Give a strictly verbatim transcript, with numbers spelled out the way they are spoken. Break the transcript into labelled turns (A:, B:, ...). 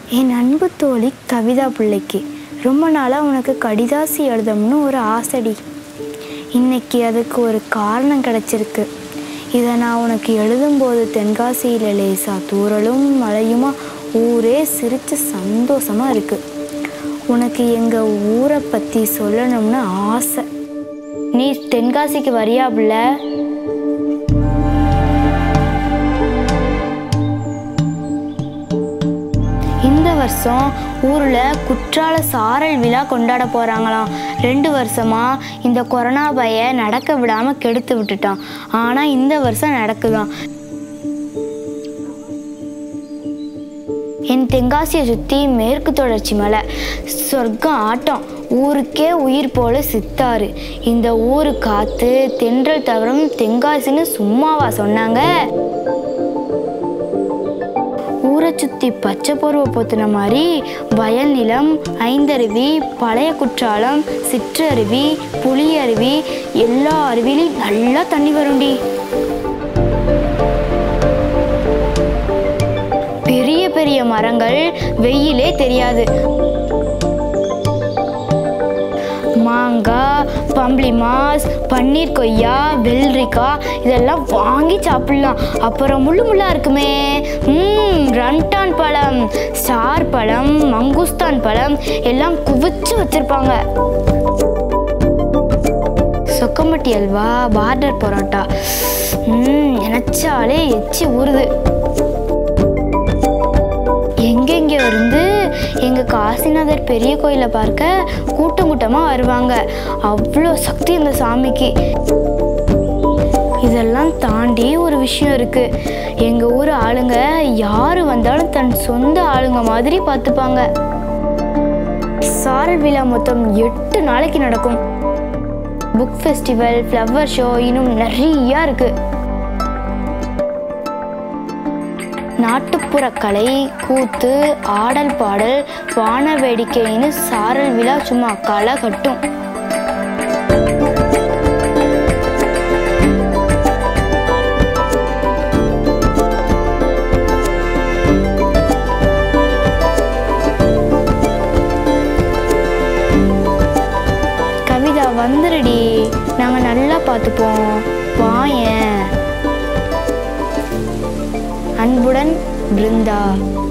A: என் அன்பு தோழி கவிதா பிள்ளைக்கு ரொம்ப நாளாக உனக்கு கடிதாசி எழுதணும்னு ஒரு ஆசைடி. இன்னைக்கு அதுக்கு ஒரு காரணம் கிடச்சிருக்கு. இதை நான் உனக்கு எழுதும்போது தென்காசியில் லேசா தூறலும் மழையுமா ஊரே சிரித்து சந்தோஷமாக இருக்குது. உனக்கு எங்கள் ஊரை பற்றி சொல்லணும்னு ஆசை. நீ தென்காசிக்கு வரியா பிள்ளை? இந்த வருஷம் ஊரில் குற்றால சாரல் விழா கொண்டாட போகிறாங்களாம். ரெண்டு வருஷமாக இந்த கொரோனா பய நடக்க விடாமல் கெடுத்து விட்டுட்டான். ஆனால் இந்த வருஷம் நடக்குதான். என் தென்காசியை சுற்றி மேற்கு தொடர்ச்சி மலை சொர்க்கம் ஆட்டம். ஊருக்கே உயிர் போல சித்தாரு. இந்த ஊரு காற்று தென்றல் தவறும் தென்காசின்னு சும்மாவா சொன்னாங்க? ஊரை சுற்றி பச்சை பருவ போத்துன மாதிரி வயல் நிலம், ஐந்தருவி, பழைய குற்றாலம், சிற்றருவி, புளியருவி, எல்லா அருவிலையும் நல்லா தண்ணி வரும்டி. பெரிய பெரிய மரங்கள் வெயிலே தெரியாது. மாங்காய், பம்பளி மாஸ், பன்னீர் கொய்யா, வெள்ளரிக்காய் இதெல்லாம் வாங்கி சாப்பிடலாம். அப்புறம் முள்ளு முள்ளா இருக்குமே ம் ரன்டான் பழம், ஸ்டார் பழம், மங்குஸ்தான் பழம் எல்லாம் குவிச்சு வச்சிருப்பாங்க. சொக்கம்பட்டி அல்வா, பார்டர் பரோட்டா ம் நினைச்சாலே எச்சி ஊறுது. எங்கெங்கே இருந்து எங்கள் காசிநாதர் பெரிய கோயிலை பார்க்க கூட்டம் கூட்டமாக வருவாங்க. அவ்வளோ சக்தி அந்த சாமிக்கு. இதெல்லாம் தாண்டி ஒரு விஷயம் இருக்குது. எங்கள் ஊர் ஆளுங்க யார் வந்தாலும் தன் சொந்த ஆளுங்க மாதிரி பார்த்துப்பாங்க. சாரல் விழா மொத்தம் எட்டு நாளைக்கு நடக்கும். புக் ஃபெஸ்டிவல், ஃப்ளவர் ஷோ இன்னும் நிறையா இருக்குது. நாட்டுப்புற கலை, கூத்து, ஆடல் பாடல், வான வேடிக்கைன்னு சாரல் விழா சும்மா களை கட்டும். கவிதா வந்துருடி, நாங்கள் நல்லா பார்த்துப்போம், வாயேன். அன்புடன் பிருந்தா.